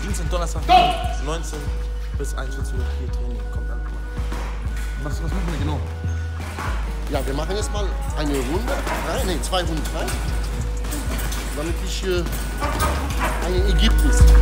Dienstag und Donnerstag 19 bis 21 Uhr hier Training. Kommt an. Was machen wir genau? Ja, wir machen jetzt mal eine Runde, zwei Runden frei, damit ich ein Ergebnis